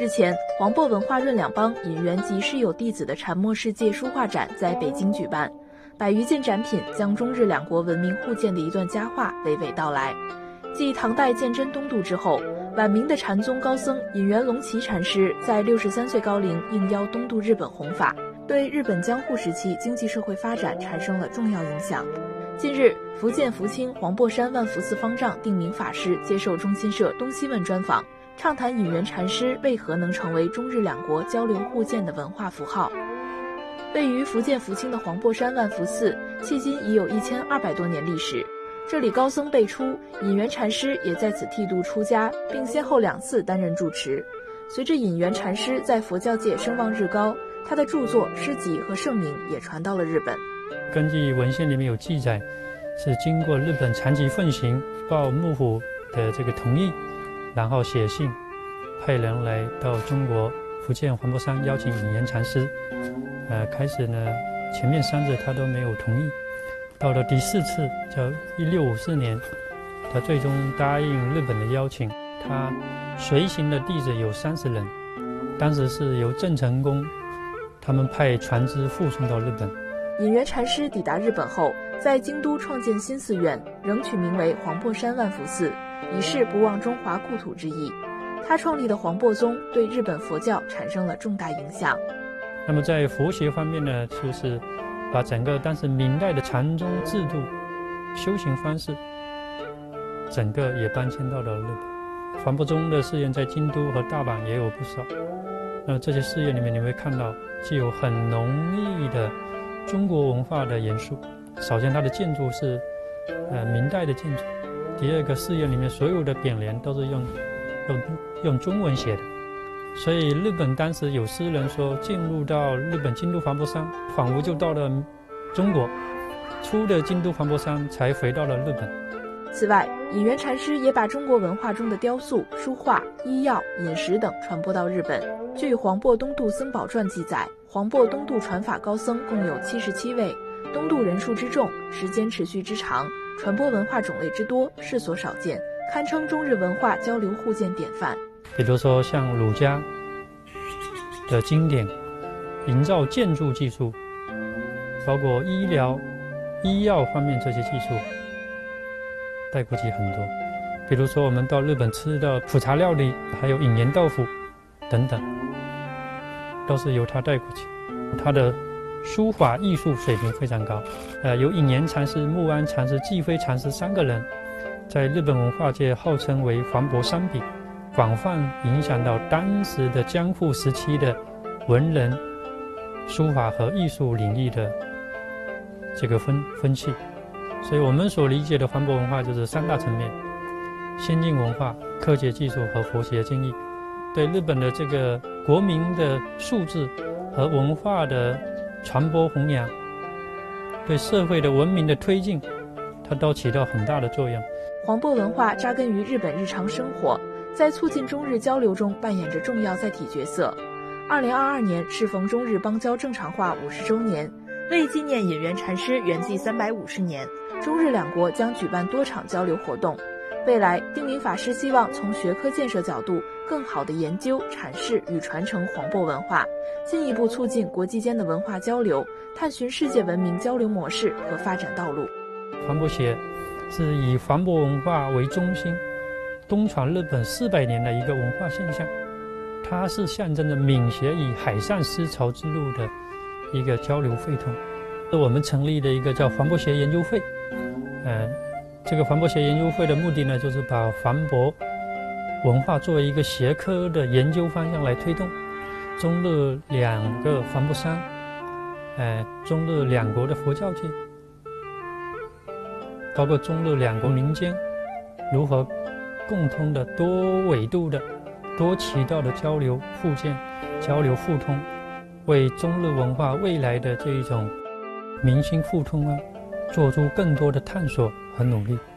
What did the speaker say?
日前，黄渤文化润两帮引援及师友弟子的禅墨世界书画展在北京举办，100余件展品将中日两国文明互鉴的一段佳话娓娓道来。继唐代鉴真东渡之后，晚明的禅宗高僧引援龙奇禅师在63岁高龄应邀东渡日本弘法，对日本江户时期经济社会发展产生了重要影响。近日，福建福清黄檗山万福寺方丈定明法师接受中新社东西问专访，畅谈引援禅师为何能成为中日两国交流互鉴的文化符号。位于福建福清的黄檗山万福寺，迄今已有1200多年历史。这里高僧辈出，引援禅师也在此剃度出家，并先后2次担任住持。随着引援禅师在佛教界声望日高，他的著作、诗集和盛名也传到了日本。 根据文献里面有记载，是经过日本残疾奉行报幕府的这个同意，然后写信派人来到中国福建黄檗山邀请引援禅师。开始呢，前面3次他都没有同意，到了第4次，叫1654年，他最终答应日本的邀请。他随行的弟子有30人，当时是由郑成功他们派船只护送到日本。 引援禅师抵达日本后，在京都创建新寺院，仍取名为黄檗山万福寺，以示不忘中华故土之意。他创立的黄檗宗对日本佛教产生了重大影响。 那么在佛学方面呢，就是把整个当时明代的禅宗制度、修行方式，整个也搬迁到了日本。黄檗宗的寺院在京都和大阪也有不少。那这些寺院里面，你会看到具有很浓郁的中国文化的元素。首先，它的建筑是明代的建筑；第二个，寺院里面所有的匾联都是用中文写的。所以日本当时有诗人说，进入到日本京都黄檗山，仿佛就到了中国；出了京都黄檗山，才回到了日本。 此外，引援禅师也把中国文化中的雕塑、书画、医药、饮食等传播到日本。据《黄檗东渡僧宝传》记载，黄檗东渡传法高僧共有77位，东渡人数之众，时间持续之长，传播文化种类之多，世所少见，堪称中日文化交流互鉴典范。 比如说像儒家的经典，营造建筑技术，包括医疗、医药方面这些技术带过去很多。比如说我们到日本吃的普茶料理，还有引盐豆腐等等，都是由他带过去。他的书法艺术水平非常高。有引盐禅师、木安禅师、季飞禅师3个人，在日本文化界号称为黄渤三比，广泛影响到当时的江户时期的文人、书法和艺术领域的这个分气。所以我们所理解的黄渤文化就是3大层面：先进文化、科学技术和佛学经义。对日本的这个国民的素质和文化的传播弘扬，对社会的文明的推进，它都起到很大的作用。 黄渤文化扎根于日本日常生活，在促进中日交流中扮演着重要载体角色。2022年适逢中日邦交正常化50周年，为纪念引援禅师圆寂350年，中日两国将举办多场交流活动。未来，定明法师希望从学科建设角度，更好地研究、阐释与传承黄渤文化，进一步促进国际间的文化交流，探寻世界文明交流模式和发展道路。 黄渤学是以黄渤文化为中心，东传日本400年的一个文化现象，它是象征着闽学与海上丝绸之路的一个交流汇通。我们成立的一个叫黄渤学研究会，这个黄渤学研究会的目的呢，就是把黄渤文化作为一个学科的研究方向来推动。中日2个黄檗山，中日两国的佛教界，包括中日两国民间如何共同的多维度的多渠道的交流互鉴、交流互通，为中日文化未来的这一种民心互通做出更多的探索和努力。